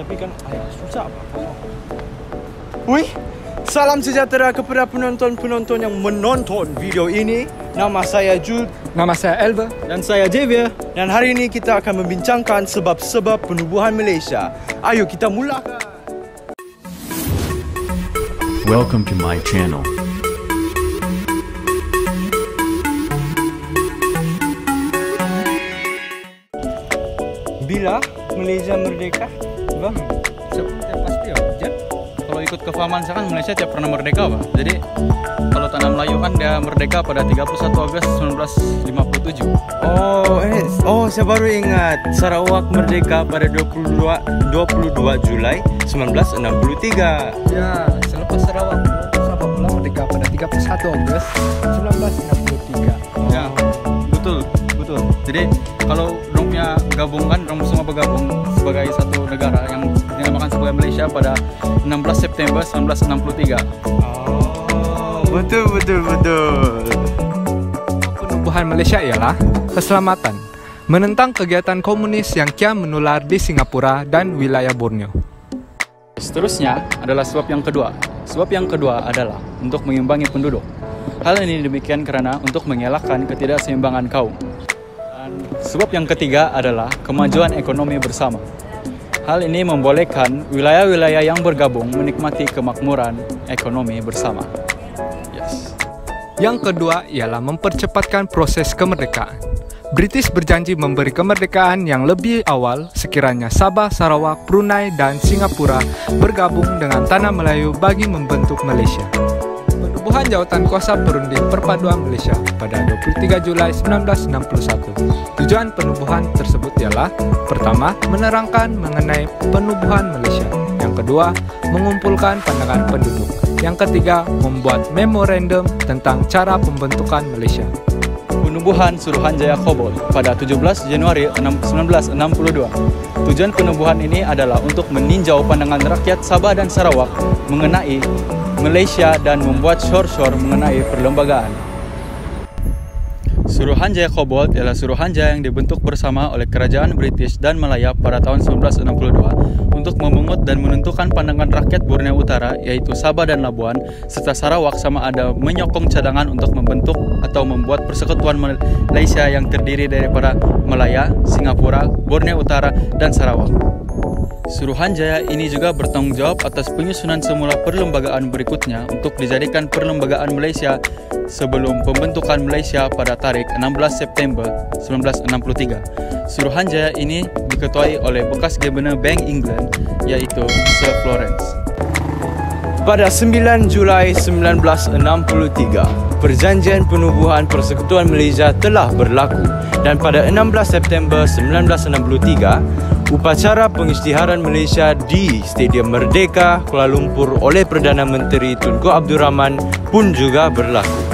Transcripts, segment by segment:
tapi kan susah Pak. Wih, salam sejahtera kepada penonton-penonton yang menonton video ini. Nama saya Jude. Nama saya Elva. Dan saya Javier. Dan hari ini kita akan membincangkan sebab-sebab penubuhan Malaysia. Ayo kita mulakan. Welcome to my channel. Bila Malaysia merdeka? Bang, pasti ya. Jadi, kalau ikut kefahaman saya kan Malaysia tiap pernah merdeka, Pak. Jadi kalau tanah Melayu kan dia merdeka pada 31 Agustus 1957. Saya baru ingat. Sarawak merdeka pada 22 Julai 1963. Ya, selepas Sarawak pula merdeka pada 31 Agustus 1963. Ya, betul. Jadi kalau dorongnya gabungkan, dorong semua bergabung sebagai satu negara yang dinamakan sebagai Malaysia pada 16 September 1963. Betul. Penubuhan Malaysia ialah keselamatan, menentang kegiatan komunis yang kian menular di Singapura dan wilayah Borneo. Seterusnya adalah sebab yang kedua. Sebab yang kedua adalah untuk mengimbangi penduduk. Hal ini demikian karena untuk mengelakkan ketidakseimbangan kaum. Dan sebab yang ketiga adalah kemajuan ekonomi bersama. Hal ini membolehkan wilayah-wilayah yang bergabung menikmati kemakmuran ekonomi bersama. Yes. Yang kedua ialah mempercepatkan proses kemerdekaan. British berjanji memberi kemerdekaan yang lebih awal sekiranya Sabah, Sarawak, Brunei, dan Singapura bergabung dengan Tanah Melayu bagi membentuk Malaysia. Penubuhan Jawatan Kuasa Perunding Perpaduan Malaysia pada 23 Julai 1961. Tujuan penubuhan tersebut ialah: pertama, menerangkan mengenai penubuhan Malaysia. Yang kedua, mengumpulkan pandangan penduduk. Yang ketiga, membuat memorandum tentang cara pembentukan Malaysia. Penubuhan Suruhanjaya Kobolt pada 17 Januari 1962. Tujuan penubuhan ini adalah untuk meninjau pandangan rakyat Sabah dan Sarawak mengenai Malaysia dan membuat syur-syur mengenai perlembagaan. Suruhanjaya Kobolt ialah suruhanjaya yang dibentuk bersama oleh Kerajaan British dan Malaya pada tahun 1962 untuk memungut dan menentukan pandangan rakyat Borneo Utara, yaitu Sabah dan Labuan, serta Sarawak sama ada menyokong cadangan untuk membentuk atau membuat persekutuan Malaysia yang terdiri daripada Malaya, Singapura, Borneo Utara, dan Sarawak. Suruhanjaya ini juga bertanggung jawab atas penyusunan semula perlembagaan berikutnya untuk dijadikan perlembagaan Malaysia sebelum pembentukan Malaysia pada tarikh 16 September 1963. Suruhanjaya ini diketuai oleh bekas Gubernur Bank England, yaitu Sir Florence. Pada 9 Julai 1963, Perjanjian Penubuhan Persekutuan Malaysia telah berlaku dan pada 16 September 1963, upacara pengisytiharan Malaysia di Stadium Merdeka, Kuala Lumpur oleh Perdana Menteri Tunku Abdul Rahman pun juga berlaku.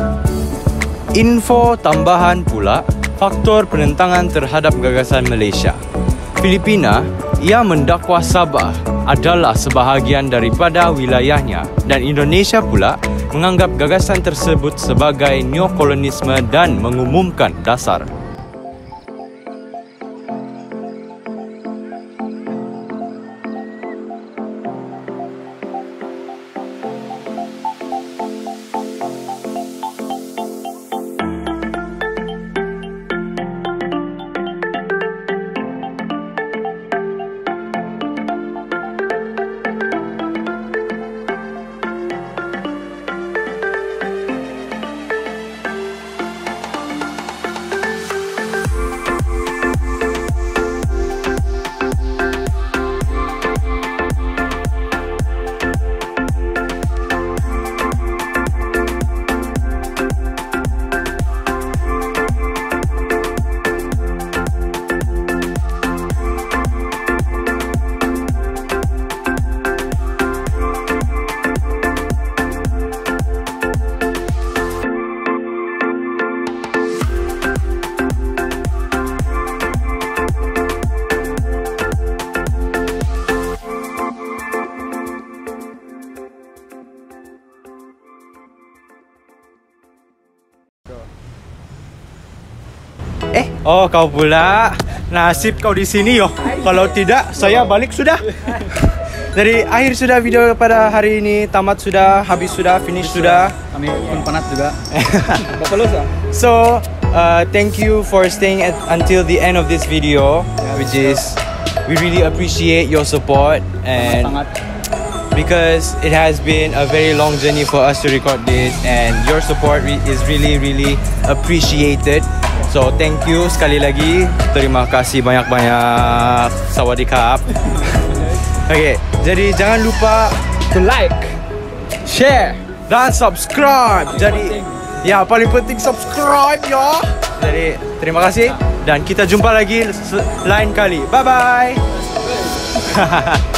Info tambahan pula, faktor penentangan terhadap gagasan Malaysia. Filipina, ia mendakwa Sabah adalah sebahagian daripada wilayahnya dan Indonesia pula menganggap gagasan tersebut sebagai neokolonisme dan mengumumkan dasar. Kau pula. nasib kau di sini yo. Kalau tidak, saya balik sudah. Jadi akhir sudah video pada hari ini, tamat sudah, habis sudah, finish sudah. Kami pun penat juga. So, thank you for staying until the end of this video, which is we really appreciate your support and because it has been a very long journey for us to record this and your support is really appreciated. So thank you sekali lagi. Terima kasih banyak-banyak. Sawadikap. Okay, jadi jangan lupa To like, share, dan subscribe. Jadi ya paling penting subscribe ya. Jadi terima kasih dan kita jumpa lagi lain kali. Bye bye.